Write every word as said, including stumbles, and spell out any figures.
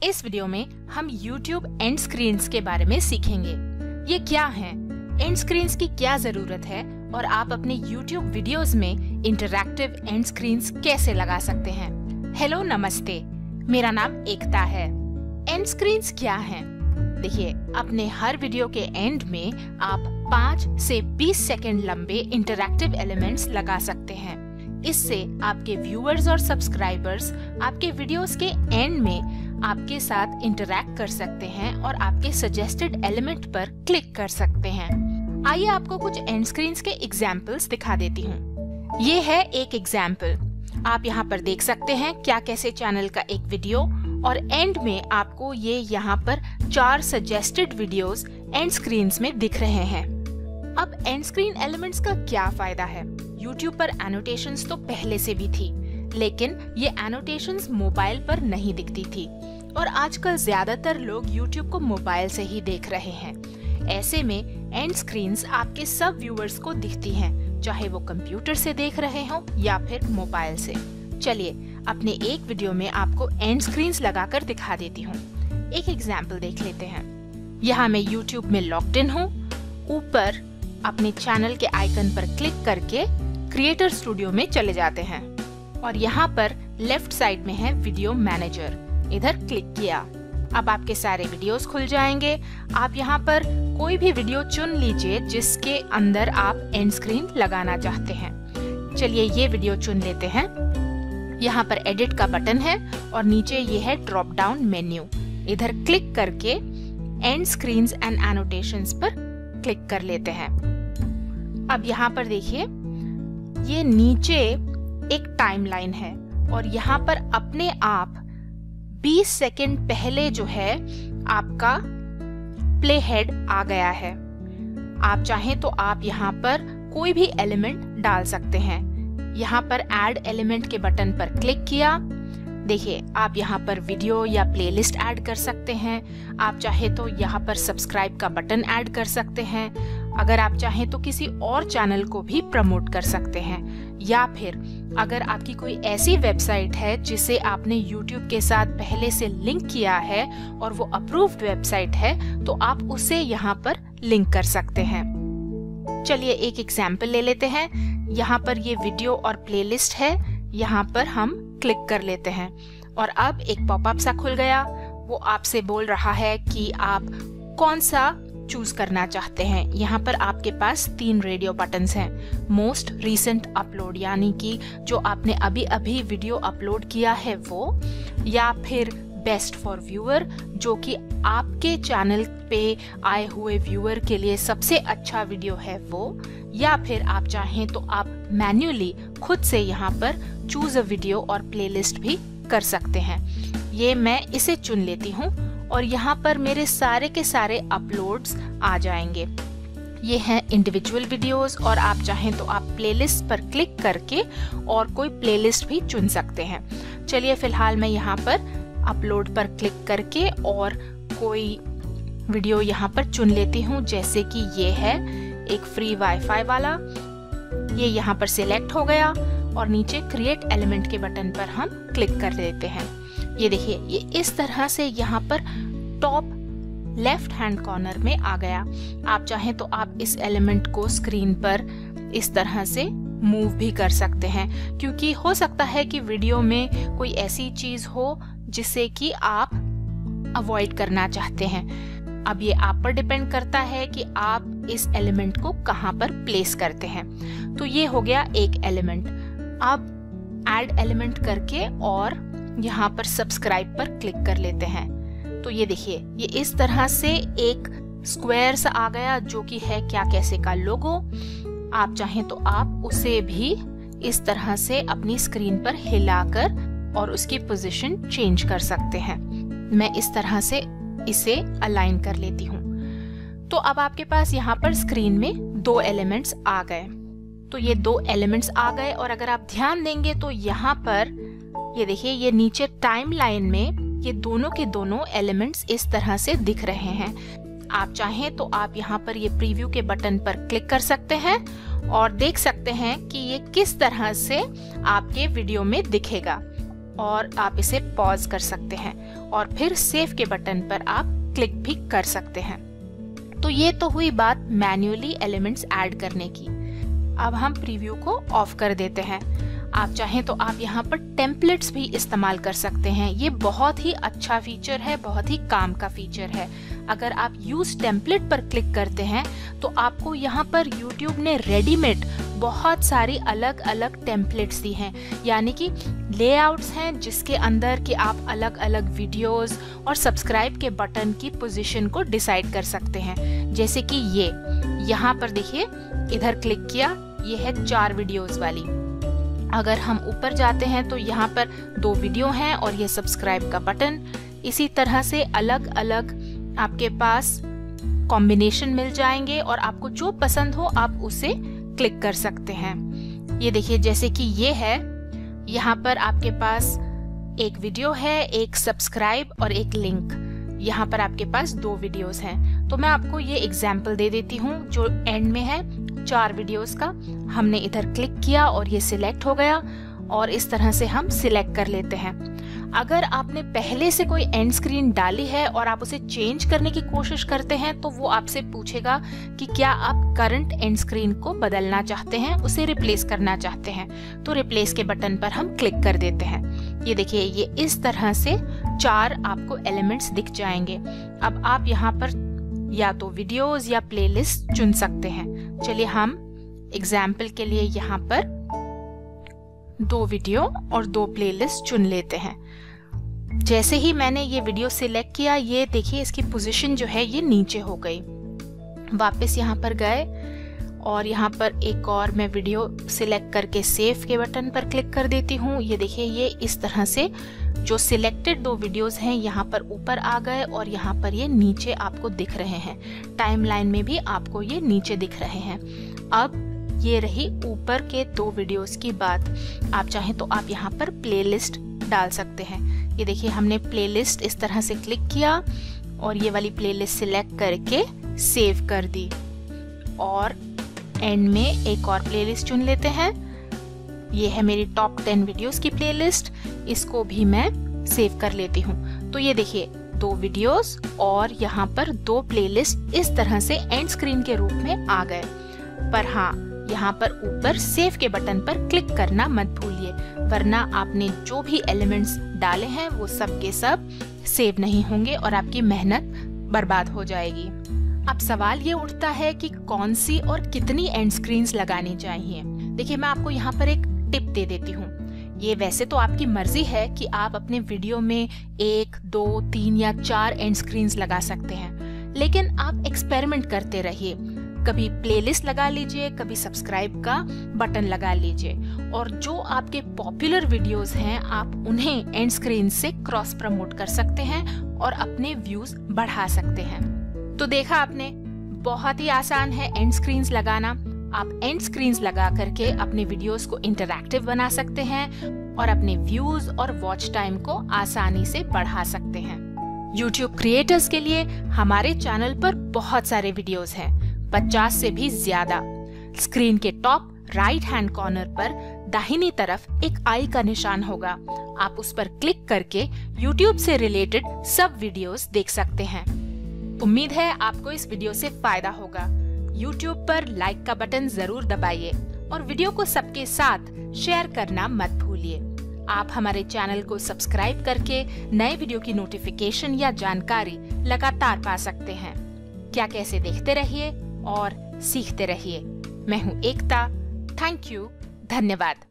इस वीडियो में हम YouTube एंड स्क्रीन्स के बारे में सीखेंगे। ये क्या हैं? एंड स्क्रीन्स की क्या जरूरत है और आप अपने YouTube वीडियोस में इंटरैक्टिव एंड स्क्रीन्स कैसे लगा सकते हैं। हेलो नमस्ते, मेरा नाम एकता है। एंड स्क्रीन्स क्या हैं? देखिए, अपने हर वीडियो के एंड में आप पाँच से बीस सेकंड लंबे इंटरैक्टिव एलिमेंट्स लगा सकते हैं। इससे आपके व्यूअर्स और सब्सक्राइबर्स आपके वीडियोस के एंड में आपके साथ इंटरैक्ट कर सकते हैं और आपके सजेस्टेड एलिमेंट पर क्लिक कर सकते हैं। आइए आपको कुछ एंड स्क्रीन्स के एग्जाम्पल्स दिखा देती हूँ। ये है एक एग्जाम्पल। आप यहाँ पर देख सकते हैं क्या कैसे चैनल का एक वीडियो और एंड में आपको ये यहाँ पर चार सजेस्टेड वीडियोस एंड स्क्रीन्स में दिख रहे हैं। अब एंड स्क्रीन एलिमेंट्स का क्या फायदा है? YouTube पर एनोटेशंस तो पहले से भी थी, लेकिन ये एनोटेशंस मोबाइल पर नहीं दिखती थी और आजकल ज्यादातर लोग YouTube को मोबाइल से ही देख रहे हैं। ऐसे में एंड स्क्रीन्स आपके सब व्यूअर्स को दिखती हैं, चाहे वो कंप्यूटर से देख रहे हो या फिर मोबाइल से। चलिए अपने एक वीडियो में आपको एंड स्क्रीन्स लगाकर दिखा देती हूँ। एक एग्जाम्पल देख लेते हैं। यहाँ मैं YouTube में लॉग्ड इन हूँ। ऊपर अपने चैनल के आइकन पर क्लिक करके क्रिएटर स्टूडियो में चले जाते हैं और यहाँ पर लेफ्ट साइड में है वीडियो मैनेजर। इधर क्लिक किया। अब आपके सारे वीडियोस खुल जाएंगे। आप यहाँ पर कोई भी वीडियो चुन लीजिए जिसके अंदर आप एंड स्क्रीन लगाना चाहते हैं। चलिए ये वीडियो चुन लेते हैं। यहाँ पर एडिट का बटन है और नीचे ये है ड्रॉप डाउन मेन्यू। इधर क्लिक करके एंड स्क्रीन्स एंड एनोटेशंस पर क्लिक कर लेते हैं। अब यहाँ पर देखिए, ये नीचे एक टाइमलाइन है और यहाँ पर अपने आप बीस सेकंड पहले जो है आपका प्ले हेड आ गया है। आप चाहें तो आप यहाँ पर कोई भी एलिमेंट डाल सकते हैं। यहाँ पर ऐड एलिमेंट के बटन पर क्लिक किया। देखिए, आप यहाँ पर वीडियो या प्लेलिस्ट ऐड कर सकते हैं। आप चाहे तो यहाँ पर सब्सक्राइब का बटन ऐड कर सकते हैं। अगर आप चाहें तो किसी और चैनल को भी प्रमोट कर सकते हैं, या फिर अगर आपकी कोई ऐसी वेबसाइट है जिसे आपने YouTube के साथ पहले से लिंक किया है और वो अप्रूव्ड वेबसाइट है, तो आप उसे यहाँ पर लिंक कर सकते हैं। चलिए एक एग्जाम्पल ले लेते हैं। यहाँ पर ये वीडियो और प्लेलिस्ट है। यहाँ पर हम क्लिक कर लेते हैं और अब एक पॉपअप सा खुल गया। वो आपसे बोल रहा है कि आप कौन सा चूज करना चाहते हैं। यहाँ पर आपके पास तीन रेडियो बटन्स हैं। मोस्ट रीसेंट अपलोड, यानी कि जो आपने अभी अभी वीडियो अपलोड किया है वो, या फिर बेस्ट फॉर व्यूअर, जो कि आपके चैनल पे आए हुए व्यूअर के लिए सबसे अच्छा वीडियो है वो, या फिर आप चाहें तो आप मैन्युअली खुद से यहाँ पर चूज अ वीडियो और प्लेलिस्ट भी कर सकते हैं। ये मैं इसे चुन लेती हूँ और यहाँ पर मेरे सारे के सारे अपलोड्स आ जाएंगे। ये हैं इंडिविजुअल वीडियोस और आप चाहें तो आप प्लेलिस्ट पर क्लिक करके और कोई प्लेलिस्ट भी चुन सकते हैं। चलिए फिलहाल मैं यहाँ पर अपलोड पर क्लिक करके और कोई वीडियो यहाँ पर चुन लेती हूँ, जैसे कि ये है एक फ्री वाईफाई वाला। ये यहाँ पर सिलेक्ट हो गया और नीचे क्रिएट एलिमेंट के बटन पर हम क्लिक कर देते हैं। ये देखिए, ये इस तरह से यहाँ पर टॉप लेफ्ट हैंड कॉर्नर में आ गया। आप चाहें तो आप इस एलिमेंट को स्क्रीन पर इस तरह से मूव भी कर सकते हैं, क्योंकि हो सकता है कि वीडियो में कोई ऐसी चीज हो जिसे कि आप अवॉइड करना चाहते हैं। अब ये आप पर डिपेंड करता है कि आप इस एलिमेंट को कहाँ पर प्लेस करते हैं। तो ये हो गया एक एलिमेंट। अब ऐड एलिमेंट करके और यहाँ पर सब्सक्राइब पर क्लिक कर लेते हैं। तो ये देखिए, ये इस तरह से एक स्क्वायर सा आ गया, जो कि है क्या कैसे का लोगो। आप चाहें तो आप उसे भी इस तरह से अपनी स्क्रीन पर हिलाकर और उसकी पोजीशन चेंज कर सकते हैं। मैं इस तरह से इसे अलाइन कर लेती हूँ। तो अब आपके पास यहाँ पर स्क्रीन में दो एलिमेंट्स आ गए। तो ये दो एलिमेंट्स आ गए और अगर आप ध्यान देंगे तो यहाँ पर ये देखिए, ये नीचे टाइमलाइन में ये दोनों के दोनों एलिमेंट्स इस तरह से दिख रहे हैं। आप चाहें तो आप यहाँ पर ये प्रीव्यू के बटन पर क्लिक कर सकते हैं और देख सकते हैं कि ये किस तरह से आपके वीडियो में दिखेगा। और आप इसे पॉज कर सकते हैं और फिर सेव के बटन पर आप क्लिक भी कर सकते हैं। तो ये तो हुई बात मैन्युअली एलिमेंट्स ऐड करने की। अब हम प्रीव्यू को ऑफ कर देते हैं। आप चाहें तो आप यहाँ पर टेम्पलेट्स भी इस्तेमाल कर सकते हैं। ये बहुत ही अच्छा फीचर है, बहुत ही काम का फीचर है। अगर आप यूज टेम्पलेट पर क्लिक करते हैं तो आपको यहाँ पर यूट्यूब ने रेडीमेड बहुत सारी अलग अलग टेम्पलेट्स दी हैं, यानी कि लेआउट्स हैं जिसके अंदर कि आप अलग अलग वीडियोस और सब्सक्राइब के बटन की पोजीशन को डिसाइड कर सकते हैं। जैसे कि ये यहाँ पर देखिए, इधर क्लिक किया, ये है चार वीडियोस वाली। अगर हम ऊपर जाते हैं तो यहाँ पर दो वीडियो हैं और ये सब्सक्राइब का बटन। इसी तरह से अलग अलग आपके पास कॉम्बिनेशन मिल जाएंगे और आपको जो पसंद हो आप उसे क्लिक कर सकते हैं। ये देखिए, जैसे कि ये है, यहाँ पर आपके पास एक वीडियो है, एक सब्सक्राइब और एक लिंक। यहाँ पर आपके पास दो वीडियोस हैं। तो मैं आपको ये एग्जाम्पल दे देती हूँ जो एंड में है चार वीडियोस का। हमने इधर क्लिक किया और ये सिलेक्ट हो गया और इस तरह से हम सिलेक्ट कर लेते हैं। अगर आपने पहले से कोई एंड स्क्रीन डाली है और आप उसे चेंज करने की कोशिश करते हैं तो वो आपसे पूछेगा कि क्या आप करंट एंड स्क्रीन को बदलना चाहते हैं, उसे रिप्लेस करना चाहते हैं। तो रिप्लेस के बटन पर हम क्लिक कर देते हैं। ये देखिए, ये इस तरह से चार आपको एलिमेंट्स दिख जाएंगे। अब आप यहाँ पर या तो वीडियोस या प्लेलिस्ट चुन सकते हैं। चलिए हम एग्जाम्पल के लिए यहाँ पर दो वीडियो और दो प्लेलिस्ट चुन लेते हैं। जैसे ही मैंने ये वीडियो सिलेक्ट किया, ये देखिए इसकी पोजीशन जो है ये नीचे हो गई। वापस यहाँ पर गए और यहाँ पर एक और मैं वीडियो सिलेक्ट करके सेव के बटन पर क्लिक कर देती हूँ। ये देखिए, ये इस तरह से जो सिलेक्टेड दो वीडियोस हैं यहाँ पर ऊपर आ गए और यहाँ पर ये नीचे आपको दिख रहे हैं। टाइमलाइन में भी आपको ये नीचे दिख रहे हैं। अब ये रही ऊपर के दो वीडियोस की बात। आप चाहें तो आप यहाँ पर प्लेलिस्ट डाल सकते हैं। ये देखिए, हमने प्लेलिस्ट इस तरह से क्लिक किया और ये वाली प्लेलिस्ट सिलेक्ट करके सेव कर दी और एंड में एक और प्लेलिस्ट चुन लेते हैं। ये है मेरी टॉप टेन वीडियोस की प्लेलिस्ट, इसको भी मैं सेव कर लेती हूँ। तो ये देखिए, दो वीडियोस और यहाँ पर दो प्लेलिस्ट इस तरह से एंड स्क्रीन के रूप में आ गए। पर हाँ, यहाँ पर ऊपर सेव के बटन पर क्लिक करना मत भूलिए, वरना आपने जो भी एलिमेंट्स डाले हैं वो सब के सब सेव नहीं होंगे और आपकी मेहनत बर्बाद हो जाएगी। अब सवाल ये उठता है कि कौन सी और कितनी एंड स्क्रीन्स लगानी चाहिए। देखिए, मैं आपको यहाँ पर एक टिप दे देती हूँ। ये वैसे तो आपकी मर्जी है कि आप अपने वीडियो में एक, दो, तीन या चार एंड स्क्रीन्स लगा सकते हैं, लेकिन आप एक्सपेरिमेंट करते रहिए। कभी प्लेलिस्ट लगा लीजिए, कभी सब्सक्राइब का बटन लगा लीजिए और जो आपके पॉपुलर वीडियोस हैं आप उन्हें एंड स्क्रीन से क्रॉस प्रमोट कर सकते हैं और अपने व्यूज बढ़ा सकते हैं। तो देखा आपने, बहुत ही आसान है एंड स्क्रीन्स लगाना। आप एंड स्क्रीन्स लगा करके अपने वीडियोस को इंटरैक्टिव बना सकते हैं और अपने व्यूज और वॉच टाइम को आसानी से बढ़ा सकते हैं। यूट्यूब क्रिएटर्स के लिए हमारे चैनल पर बहुत सारे वीडियोस हैं, पचास से भी ज्यादा। स्क्रीन के टॉप राइट हैंड कॉर्नर पर दाहिनी तरफ एक आई का निशान होगा। आप उस पर क्लिक करके YouTube से रिलेटेड सब वीडियोस देख सकते हैं। उम्मीद है आपको इस वीडियो से फायदा होगा। YouTube पर लाइक का बटन जरूर दबाइए और वीडियो को सबके साथ शेयर करना मत भूलिए। आप हमारे चैनल को सब्सक्राइब करके नए वीडियो की नोटिफिकेशन या जानकारी लगातार पा सकते हैं। क्या कैसे देखते रहिए और सीखते रहिए। मैं हूँ एकता। Thank you. धन्यवाद।